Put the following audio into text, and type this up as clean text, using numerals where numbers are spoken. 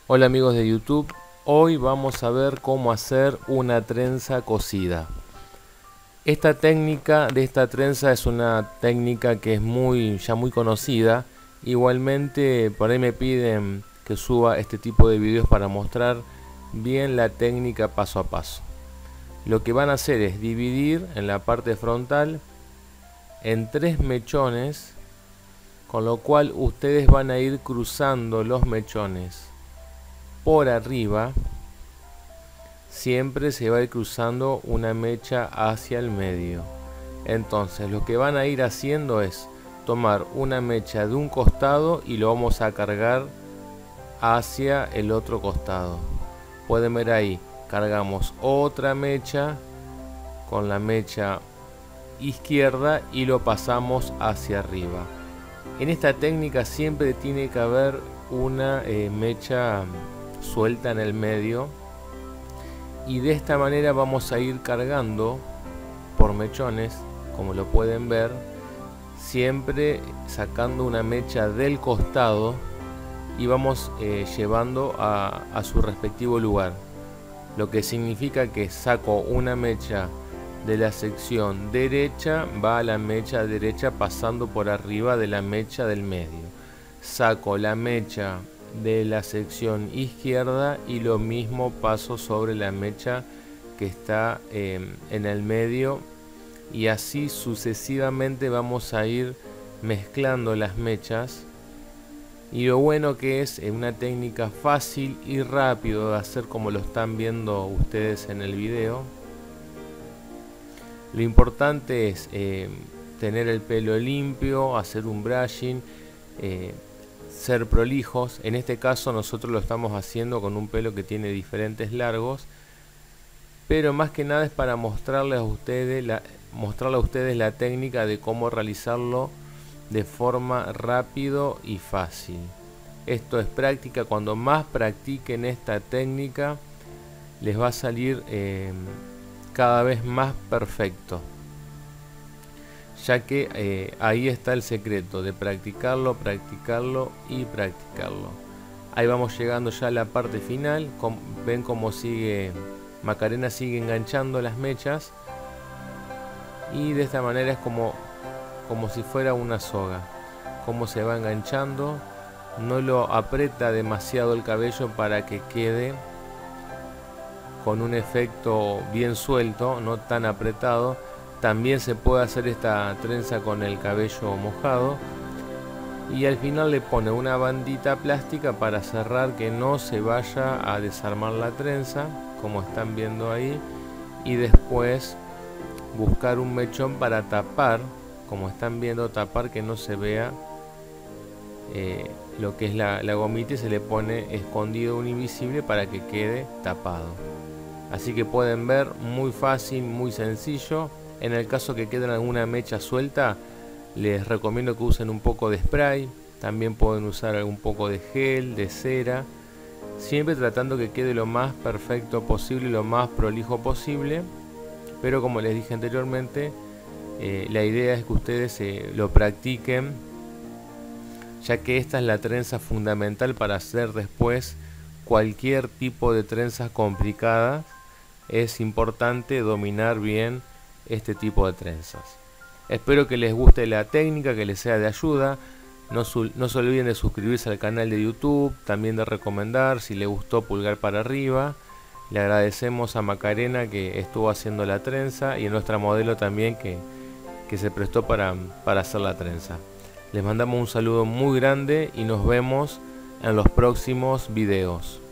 Hola amigos de YouTube, hoy vamos a ver cómo hacer una trenza cosida. Esta técnica de esta trenza es una técnica que es ya muy conocida. Igualmente por ahí me piden que suba este tipo de videos para mostrar bien la técnica paso a paso. Lo que van a hacer es dividir en la parte frontal en 3 mechones, con lo cual ustedes van a ir cruzando los mechones por arriba. Siempre se va a ir cruzando una mecha hacia el medio. Entonces lo que van a ir haciendo es tomar una mecha de un costado y lo vamos a cargar hacia el otro costado. Pueden ver ahí, cargamos otra mecha con la mecha izquierda y lo pasamos hacia arriba. En esta técnica siempre tiene que haber una mecha suelta en el medio, y de esta manera vamos a ir cargando por mechones, como lo pueden ver, siempre sacando una mecha del costado y vamos llevando a su respectivo lugar, lo que significa que saco una mecha de la sección derecha, va a la mecha derecha pasando por arriba de la mecha del medio, saco la mecha de la sección izquierda y lo mismo paso sobre la mecha que está en el medio, y así sucesivamente vamos a ir mezclando las mechas. Y lo bueno que es una técnica fácil y rápido de hacer, como lo están viendo ustedes en el video. Lo importante es tener el pelo limpio, hacer un brushing, ser prolijos. En este caso nosotros lo estamos haciendo con un pelo que tiene diferentes largos, pero más que nada es para mostrarles a ustedes la técnica de cómo realizarlo de forma rápido y fácil. Esto es práctica. Cuando más practiquen esta técnica les va a salir cada vez más perfecto, ya que ahí está el secreto de practicarlo, practicarlo y practicarlo. Ahí vamos llegando ya a la parte final. Ven cómo sigue Macarena, sigue enganchando las mechas, y de esta manera es como si fuera una soga, como se va enganchando. No lo aprieta demasiado el cabello para que quede con un efecto bien suelto, no tan apretado. También se puede hacer esta trenza con el cabello mojado, y al final le pone una bandita plástica para cerrar, que no se vaya a desarmar la trenza, como están viendo ahí, y después buscar un mechón para tapar, como están viendo, tapar que no se vea lo que es la gomita, y se le pone escondido un invisible para que quede tapado. Así que pueden ver, muy fácil, muy sencillo. En el caso que queden alguna mecha suelta, les recomiendo que usen un poco de spray. También pueden usar un poco de gel, de cera, siempre tratando que quede lo más perfecto posible, lo más prolijo posible. Pero como les dije anteriormente, la idea es que ustedes lo practiquen, ya que esta es la trenza fundamental para hacer después cualquier tipo de trenzas complicadas. Es importante dominar bien este tipo de trenzas. Espero que les guste la técnica, que les sea de ayuda. No se olviden de suscribirse al canal de YouTube, también de recomendar. Si les gustó, pulgar para arriba. Le agradecemos a Macarena, que estuvo haciendo la trenza, y a nuestra modelo también, que se prestó para hacer la trenza. Les mandamos un saludo muy grande y nos vemos en los próximos videos.